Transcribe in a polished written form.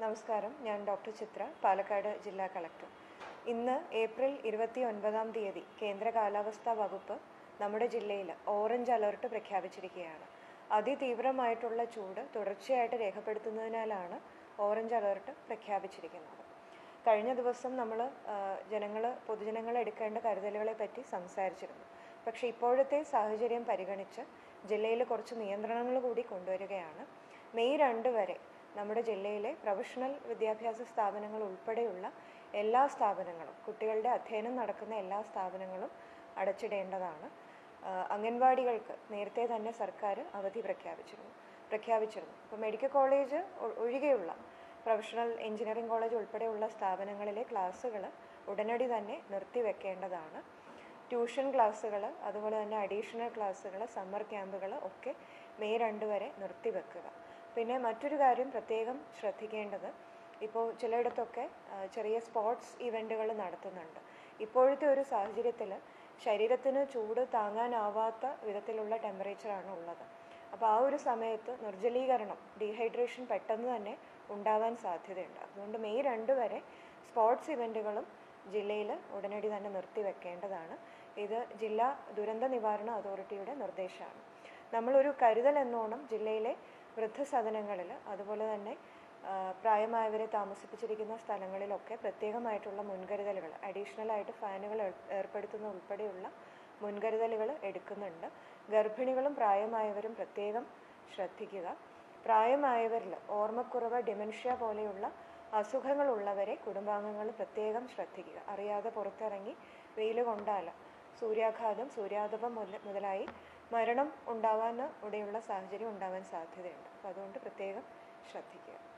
നമസ്കാരം. ഞാൻ ഡോക്ടർ ചിത്ര, പാലക്കാട് ജില്ലാ കളക്ടർ. ഇന്ന് ഏപ്രിൽ 29 കേന്ദ്ര കാലാവസ്ഥാ വകുപ്പ് നമ്മുടെ ജില്ലയിൽ ഓറഞ്ച് അലർട്ട് പ്രഖ്യാപിച്ചിരിക്കുകയാണ്. അതിതീവ്രമായിട്ടുള്ള ചൂട് തുടർച്ചയായിട്ട് രേഖപ്പെടുത്തുന്നതിനാലാണ് ഓറഞ്ച് അലർട്ട് പ്രഖ്യാപിച്ചിരിക്കുന്നത്. കഴിഞ്ഞ ദിവസം നമ്മൾ പൊതുജനങ്ങൾ എടുക്കേണ്ട കരുതലുകളെ പറ്റി സംസാരിച്ചിരുന്നു. പക്ഷേ ഇപ്പോഴത്തെ സാഹചര്യം പരിഗണിച്ച് ജില്ലയിൽ കുറച്ച് നിയന്ത്രണങ്ങൾ കൂടി കൊണ്ടുവരികയാണ്. മെയ് 2 വരെ നമ്മുടെ ജില്ലയിലെ പ്രൊഫഷണൽ വിദ്യാഭ്യാസ സ്ഥാപനങ്ങൾ ഉൾപ്പെടെയുള്ള എല്ലാ സ്ഥാപനങ്ങളും, കുട്ടികളുടെ അധ്യയനം നടക്കുന്ന എല്ലാ സ്ഥാപനങ്ങളും അടച്ചിടേണ്ടതാണ്. അംഗൻവാടികൾക്ക് നേരത്തെ തന്നെ സർക്കാർ അവധി പ്രഖ്യാപിച്ചിരുന്നു. ഇപ്പോൾ മെഡിക്കൽ കോളേജ് ഒഴികെയുള്ള പ്രൊഫഷണൽ എഞ്ചിനീയറിംഗ് കോളേജ് ഉൾപ്പെടെയുള്ള സ്ഥാപനങ്ങളിലെ ക്ലാസ്സുകൾ ഉടനടി തന്നെ നിർത്തിവെക്കേണ്ടതാണ്. ട്യൂഷൻ ക്ലാസ്സുകൾ, അതുപോലെ തന്നെ അഡീഷണൽ ക്ലാസ്സുകൾ, സമ്മർ ക്യാമ്പുകൾ ഒക്കെ മെയ് 2 വരെ നിർത്തിവെക്കുക. പിന്നെ മറ്റൊരു കാര്യം പ്രത്യേകം ശ്രദ്ധിക്കേണ്ടത്, ഇപ്പോൾ ചിലയിടത്തൊക്കെ ചെറിയ സ്പോർട്സ് ഇവൻറ്റുകൾ നടത്തുന്നുണ്ട്. ഇപ്പോഴത്തെ ഒരു സാഹചര്യത്തിൽ ശരീരത്തിന് ചൂട് താങ്ങാനാവാത്ത വിധത്തിലുള്ള ടെമ്പറേച്ചറാണ് ഉള്ളത്. അപ്പോൾ ആ ഒരു സമയത്ത് നിർജ്ജലീകരണം, ഡീഹൈഡ്രേഷൻ പെട്ടെന്ന് തന്നെ ഉണ്ടാവാൻ സാധ്യതയുണ്ട്. അതുകൊണ്ട് മെയ് 2 വരെ സ്പോർട്സ് ഇവൻറ്റുകളും ജില്ലയിൽ ഉടനടി തന്നെ നിർത്തിവെക്കേണ്ടതാണ്. ഇത് ജില്ലാ ദുരന്ത നിവാരണ അതോറിറ്റിയുടെ നിർദ്ദേശമാണ്. നമ്മളൊരു കരുതൽ എന്നോണം ജില്ലയിലെ വൃദ്ധസദനങ്ങളിൽ, അതുപോലെ തന്നെ പ്രായമായവരെ താമസിപ്പിച്ചിരിക്കുന്ന സ്ഥലങ്ങളിലൊക്കെ പ്രത്യേകമായിട്ടുള്ള മുൻകരുതലുകൾ, അഡീഷണലായിട്ട് ഫാനുകൾ ഏർപ്പെടുത്തുന്ന ഉൾപ്പെടെയുള്ള മുൻകരുതലുകൾ എടുക്കുന്നുണ്ട്. ഗർഭിണികളും പ്രായമായവരും പ്രത്യേകം ശ്രദ്ധിക്കുക. പ്രായമായവരിൽ ഓർമ്മക്കുറവ്, ഡിമെൻഷ്യ പോലെയുള്ള അസുഖങ്ങളുള്ളവരെ കുടുംബാംഗങ്ങൾ പ്രത്യേകം ശ്രദ്ധിക്കുക. അറിയാതെ പുറത്തിറങ്ങി വെയിൽ കൊണ്ടാൽ സൂര്യാഘാതം, സൂര്യാതപം മുതലായി മരണം ഉണ്ടാവാൻ ഇടയുള്ള സാഹചര്യം ഉണ്ടാവാൻ സാധ്യതയുണ്ട്. അപ്പോൾ അതുകൊണ്ട് പ്രത്യേകം ശ്രദ്ധിക്കുക.